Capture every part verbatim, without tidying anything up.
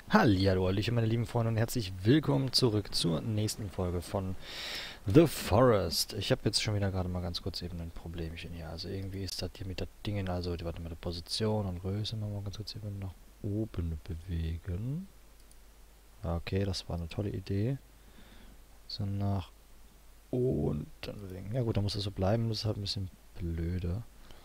Hallihallo, Hallöchen, meine lieben Freunde und herzlich willkommen zurück zur nächsten Folge von The Forest. Ich habe jetzt schon wieder gerade mal ganz kurz eben ein Problemchen hier. Also irgendwie ist das hier mit der Dingen, also warte mal, die Position und Größe machen wir ganz kurz eben nach oben bewegen. Okay, das war eine tolle Idee. So nach unten bewegen. Ja gut, dann muss das so bleiben, das ist halt ein bisschen blöde.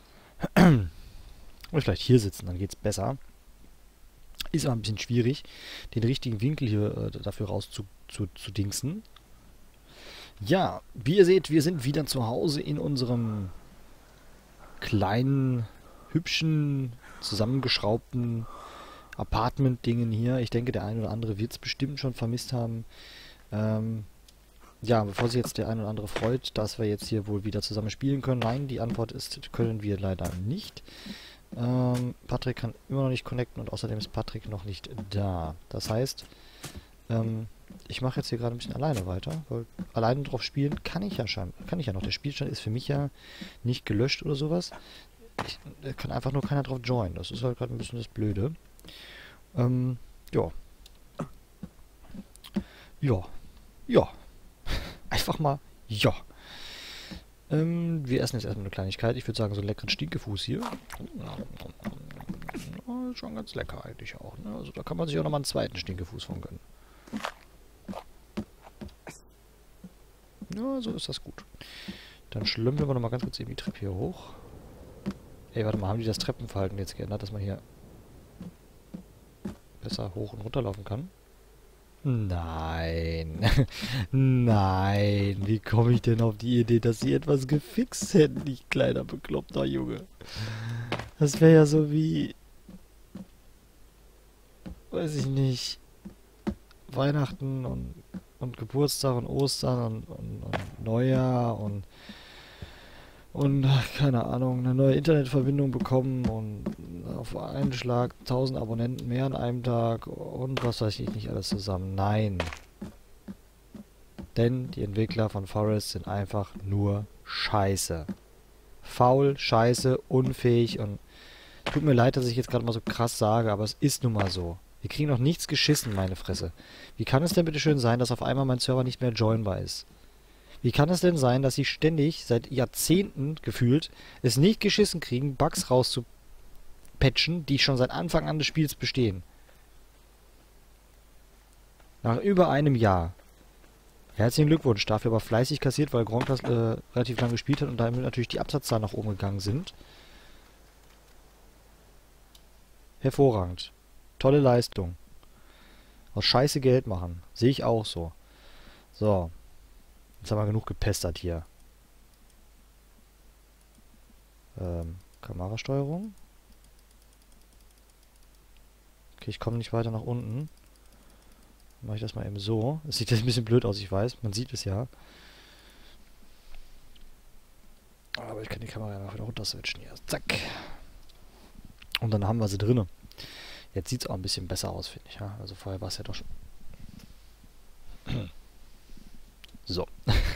Oder vielleicht hier sitzen, dann geht's besser. Ist aber ein bisschen schwierig, den richtigen Winkel hier äh, dafür raus zu, zu, zu dingsen. Ja, wie ihr seht, wir sind wieder zu Hause in unserem kleinen, hübschen, zusammengeschraubten Apartment-Dingen hier. Ich denke, der ein oder andere wird es bestimmt schon vermisst haben. Ähm, ja, bevor sich jetzt der ein oder andere freut, dass wir jetzt hier wohl wieder zusammen spielen können. Nein, die Antwort ist, können wir leider nicht. Ähm, Patrick kann immer noch nicht connecten und außerdem ist Patrick noch nicht da. Das heißt, ähm, ich mache jetzt hier gerade ein bisschen alleine weiter, weil alleine drauf spielen kann ich ja schon, kann ich ja noch. Der Spielstand ist für mich ja nicht gelöscht oder sowas. Ich, da kann einfach nur keiner drauf joinen. Das ist halt gerade ein bisschen das Blöde. Ähm, ja. Ja. Ja. Einfach mal ja. Ähm, wir essen jetzt erstmal eine Kleinigkeit. Ich würde sagen, so einen leckeren Stinkefuß hier. Oh, ist schon ganz lecker eigentlich auch. Ne? Also da kann man sich auch nochmal einen zweiten Stinkefuß von gönnen. Ja, so ist das gut. Dann schlümpeln wir nochmal ganz kurz eben die Treppe hier hoch. Ey, warte mal, haben die das Treppenverhalten jetzt geändert, dass man hier besser hoch und runter laufen kann? Nein. Nein. Wie komme ich denn auf die Idee, dass sie etwas gefixt hätten, ich kleiner bekloppter Junge? Das wäre ja so wie... Weiß ich nicht. Weihnachten und, und Geburtstag und Ostern und, und, und Neujahr und... Und, ach, keine Ahnung, eine neue Internetverbindung bekommen und auf einen Schlag tausend Abonnenten mehr an einem Tag und was weiß ich nicht alles zusammen. Nein. Denn die Entwickler von Forest sind einfach nur scheiße. Faul, scheiße, unfähig und... Tut mir leid, dass ich jetzt gerade mal so krass sage, aber es ist nun mal so. Wir kriegen noch nichts geschissen, meine Fresse. Wie kann es denn bitte schön sein, dass auf einmal mein Server nicht mehr joinbar ist? Wie kann es denn sein, dass sie ständig, seit Jahrzehnten gefühlt, es nicht geschissen kriegen, Bugs rauszupatchen, die schon seit Anfang an des Spiels bestehen? Nach über einem Jahr. Herzlichen Glückwunsch, dafür aber fleißig kassiert, weil Gronk das äh, relativ lange gespielt hat und damit natürlich die Absatzzahlen nach oben gegangen sind. Hervorragend. Tolle Leistung. Aus Scheiße Geld machen. Sehe ich auch so. So. Jetzt haben wir genug gepestert hier. Ähm, Kamerasteuerung. Okay, ich komme nicht weiter nach unten. Dann mache ich das mal eben so. Es sieht jetzt ein bisschen blöd aus, ich weiß. Man sieht es ja. Aber ich kann die Kamera einfach wieder runter switchen hier. Zack. Und dann haben wir sie drinne. Jetzt sieht es auch ein bisschen besser aus, finde ich. Ja? Also vorher war es ja doch schon... So.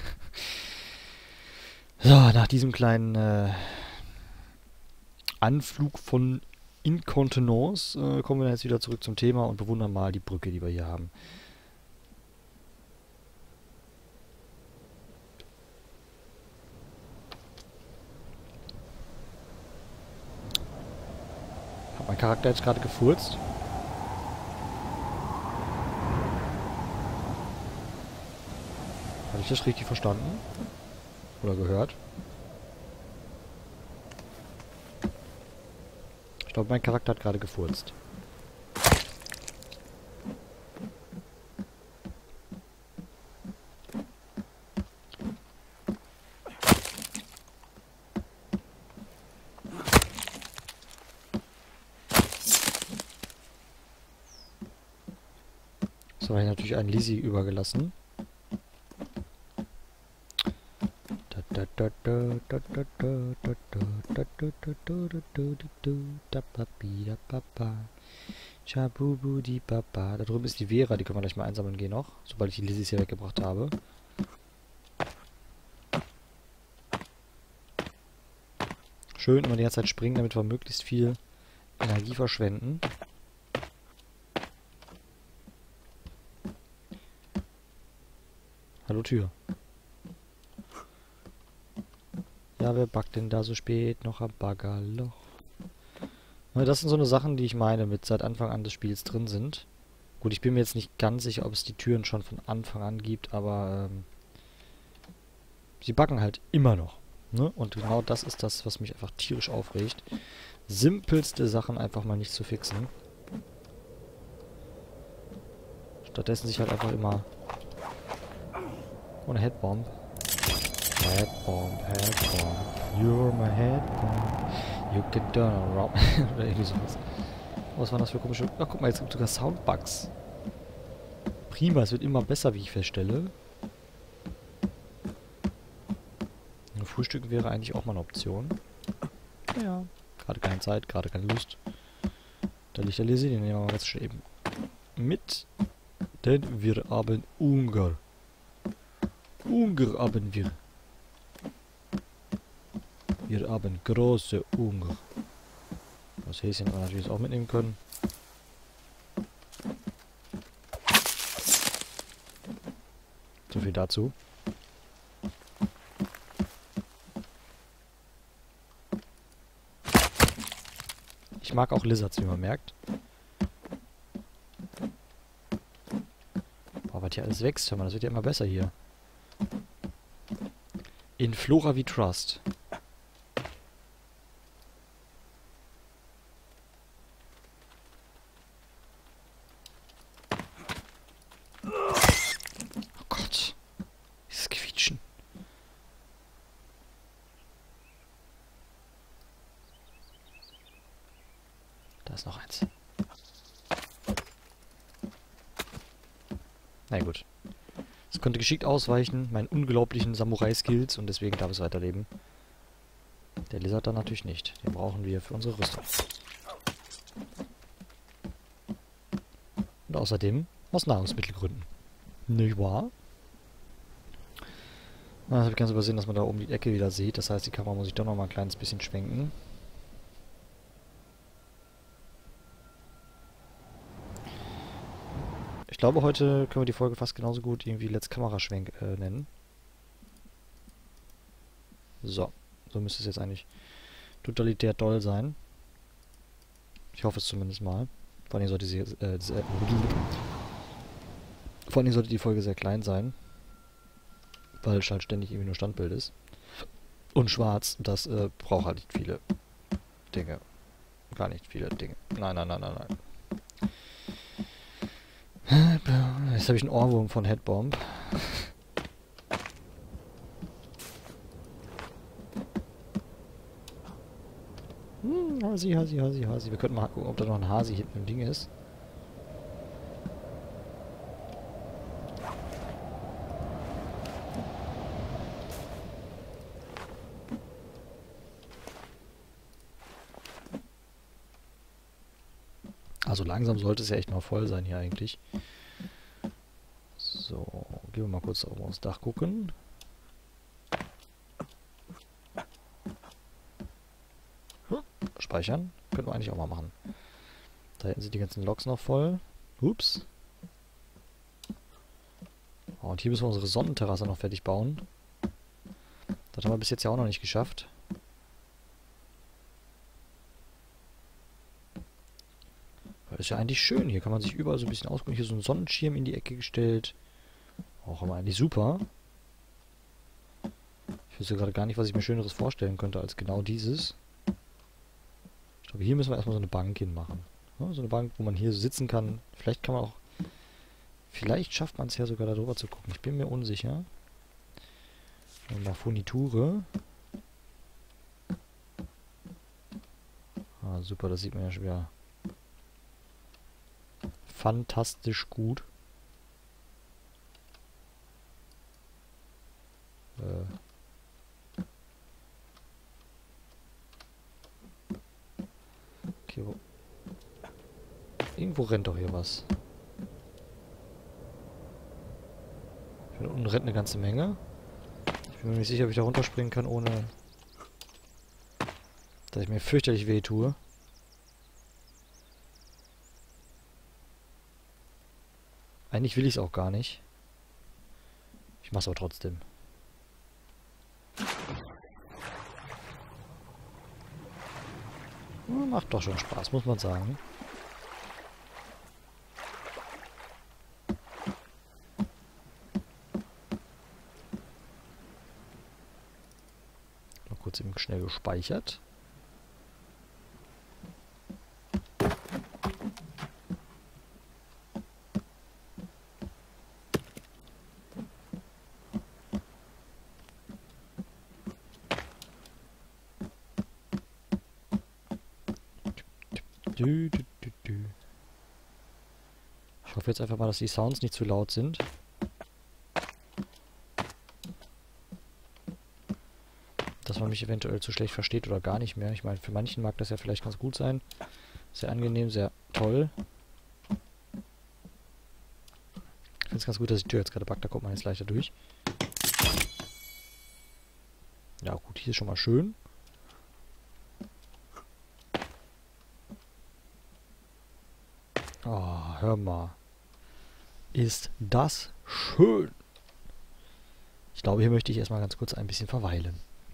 So, nach diesem kleinen äh, Anflug von Inkontenance äh, kommen wir jetzt wieder zurück zum Thema und bewundern mal die Brücke, die wir hier haben. Hat mein Charakter jetzt gerade gefurzt? Habe ich das richtig verstanden? Oder gehört? Ich glaube, mein Charakter hat gerade gefurzt. Das habe ich natürlich einen Lizzie übergelassen. Da drüben ist die Vera, die können wir gleich mal einsammeln gehen noch, sobald ich die Lizzies hier weggebracht habe. Schön immer die ganze Zeit springen, damit wir möglichst viel Energie verschwenden. Hallo Tür. Ja, wer backt denn da so spät noch am Baggerloch? Na, das sind so eine Sachen, die ich meine, mit seit Anfang an des Spiels drin sind. Gut, ich bin mir jetzt nicht ganz sicher, ob es die Türen schon von Anfang an gibt, aber ähm, sie backen halt immer noch. Ne? Und genau das ist das, was mich einfach tierisch aufregt. Simpelste Sachen einfach mal nicht zu fixen. Stattdessen sich halt einfach immer ohne Headbomb. Headbomb, Headbomb. You're my Headbomb. You can turn around. Oder irgendwie sowas. Was waren das für komische... Ach, guck mal, jetzt gibt es sogar Soundbugs. Prima, es wird immer besser, wie ich feststelle. Ein Frühstück wäre eigentlich auch mal eine Option. Ja. Gerade keine Zeit, gerade keine Lust. Da liegt der Lisi, den nehmen wir mal ganz schnell eben mit. Denn wir haben Ungar. Ungar haben wir. Wir haben große Ungar. Das Häschen wir natürlich auch mitnehmen können. So viel dazu. Ich mag auch Lizards, wie man merkt. Boah, was hier alles wächst, hör mal, das wird ja immer besser hier. In Flora we trust. Oh Gott. Dieses Quietschen. Da ist noch eins. Na gut. Es konnte geschickt ausweichen, meinen unglaublichen Samurai-Skills, und deswegen darf es weiterleben. Der Lizard dann natürlich nicht. Den brauchen wir für unsere Rüstung. Und außerdem aus Nahrungsmittelgründen. Nicht wahr? Na, das habe ich ganz übersehen, dass man da oben die Ecke wieder sieht. Das heißt, die Kamera muss ich doch noch mal ein kleines bisschen schwenken. Ich glaube, heute können wir die Folge fast genauso gut irgendwie Let's Kameraschwenk äh, nennen. So, so müsste es jetzt eigentlich totalitär doll sein. Ich hoffe es zumindest mal. Vor allem sollte sie, äh, diese, äh, vor allem sollte die Folge sehr klein sein. Weil es halt ständig irgendwie nur Standbild ist. Und schwarz, das äh, braucht halt nicht viele Dinge. Gar nicht viele Dinge. Nein, nein, nein, nein, nein. Jetzt habe ich einen Ohrwurm von Headbomb. Hm, Hasi, Hasi, Hasi, Hasi. Wir könnten mal gucken, ob da noch ein Hasi hinten im Ding ist. Also langsam sollte es ja echt mal voll sein hier eigentlich. So, gehen wir mal kurz oben aufs Dach gucken. Speichern. Können wir eigentlich auch mal machen. Da hinten sind die ganzen Loks noch voll. Ups. Oh, und hier müssen wir unsere Sonnenterrasse noch fertig bauen. Das haben wir bis jetzt ja auch noch nicht geschafft. Das ist ja eigentlich schön. Hier kann man sich überall so ein bisschen ausgucken. Hier so ein Sonnenschirm in die Ecke gestellt. Auch immer eigentlich super. Ich wüsste gerade gar nicht, was ich mir Schöneres vorstellen könnte als genau dieses. Ich glaube, hier müssen wir erstmal so eine Bank hinmachen. Ja, so eine Bank, wo man hier sitzen kann. Vielleicht kann man auch... Vielleicht schafft man es ja sogar darüber zu gucken. Ich bin mir unsicher. Mal Furniture. Ah, super, das sieht man ja schon wieder fantastisch gut. Äh. Okay, wo... Irgendwo rennt doch hier was. Hier unten rennt eine ganze Menge. Ich bin mir nicht sicher, ob ich da runterspringen kann, ohne dass ich mir fürchterlich weh tue. Eigentlich will ich es auch gar nicht. Ich mach's aber trotzdem. Macht doch schon Spaß, muss man sagen. Mal kurz eben schnell gespeichert. Du, du, du, du. Ich hoffe jetzt einfach mal, dass die Sounds nicht zu laut sind. Dass man mich eventuell zu schlecht versteht oder gar nicht mehr. Ich meine, für manchen mag das ja vielleicht ganz gut sein. Sehr angenehm, sehr toll. Ich finde es ganz gut, dass die Tür jetzt gerade backt. Da kommt man jetzt leichter durch. Ja gut, hier ist schon mal schön. Oh, hör mal. Ist das schön. Ich glaube, hier möchte ich erstmal ganz kurz ein bisschen verweilen.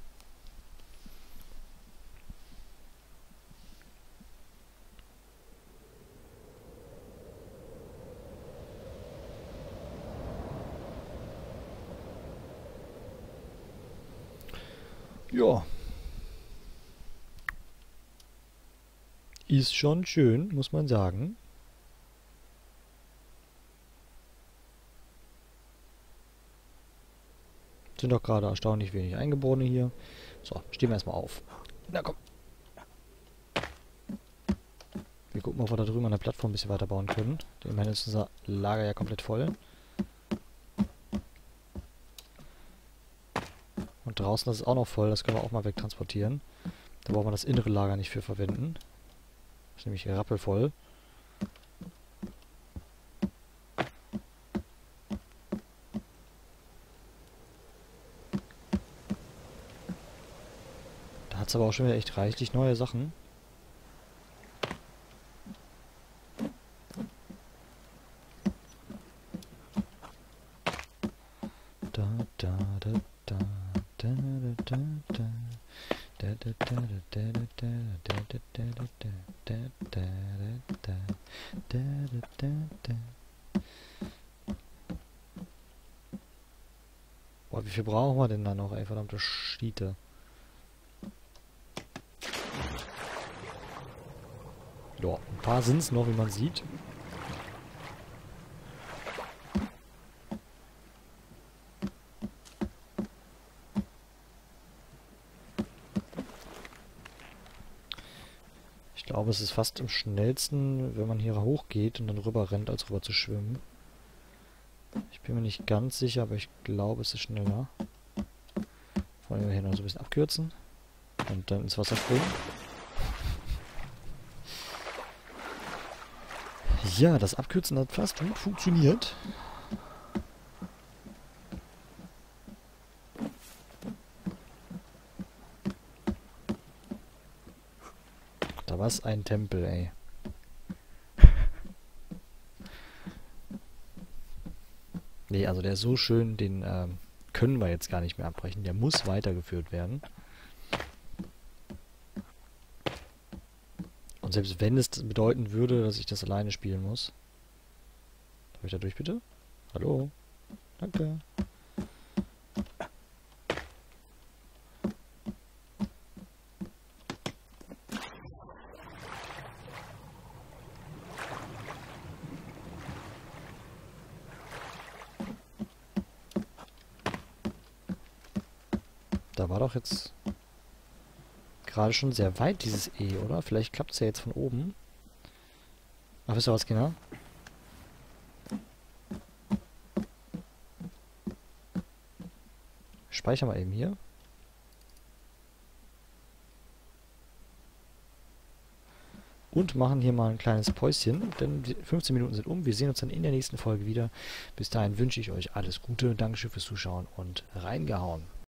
Ja. Ist schon schön, muss man sagen. Sind doch gerade erstaunlich wenig Eingeborene hier. So, stehen wir erstmal auf. Na komm. Wir gucken, ob wir da drüben an der Plattform ein bisschen weiter bauen können. Immerhin ist unser Lager ja komplett voll. Und draußen ist es auch noch voll, das können wir auch mal wegtransportieren. Da brauchen wir das innere Lager nicht für verwenden. Das ist nämlich rappelvoll. Da hat es aber auch schon wieder echt reichlich neue Sachen. Da, da, da, da, da, da, da. Da, da, da, da, da, da, da, da, da, da, da, da, da, da, da. Boah, wie viel brauchen wir denn da noch, ey, verdammte Schiete. Ja, ein paar sind es noch, wie man sieht. Ich glaube, es ist fast am schnellsten, wenn man hier hochgeht und dann rüber rennt, als rüber zu schwimmen. Ich bin mir nicht ganz sicher, aber ich glaube, es ist schneller. Vor allem hier noch so ein bisschen abkürzen. Und dann ins Wasser springen. Ja, das Abkürzen hat fast gut funktioniert. Da war es ein Tempel, ey. Nee, also der ist so schön, den ähm, können wir jetzt gar nicht mehr abbrechen. Der muss weitergeführt werden. Und selbst wenn es bedeuten würde, dass ich das alleine spielen muss. Darf ich da durch, bitte? Hallo? Danke. Da war doch jetzt gerade schon sehr weit, dieses E, oder? Vielleicht klappt es ja jetzt von oben. Ach, wisst ihr was, Kinder? Speichern wir eben hier. Und machen hier mal ein kleines Päuschen, denn die fünfzehn Minuten sind um. Wir sehen uns dann in der nächsten Folge wieder. Bis dahin wünsche ich euch alles Gute. Dankeschön fürs Zuschauen und reingehauen.